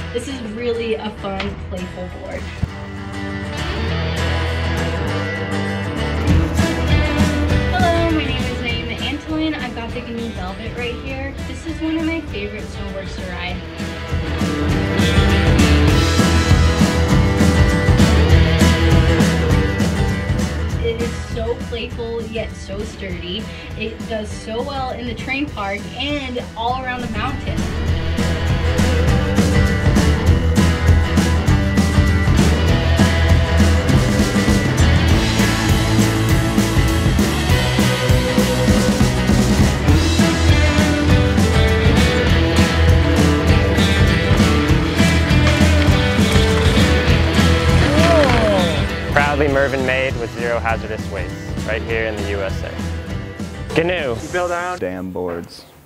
This is really a fun, playful board. Hello, my name is Naima Antolin. I've got the green velvet right here. This is one of my favorite snowboards to ride. It is so playful yet so sturdy. It does so well in the train park and all around the mountain. Proudly Mervyn made with zero hazardous waste, right here in the USA. Canoe. We build our own damn boards.